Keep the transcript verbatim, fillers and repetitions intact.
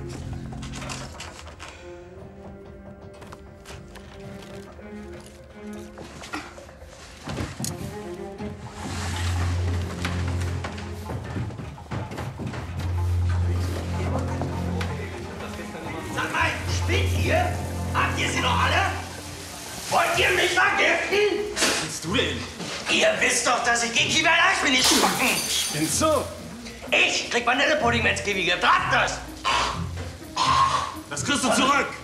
Sag mal, spinnt ihr? Habt ihr sie noch alle? Wollt ihr mich vergiften? Was willst du denn? Ihr wisst doch, dass ich gegen Kiwi nicht schmecken. Spinnst du? Ich krieg Vanillepudding, wenn's Kiwi gibt. Habt das! Das kriegst du zurück!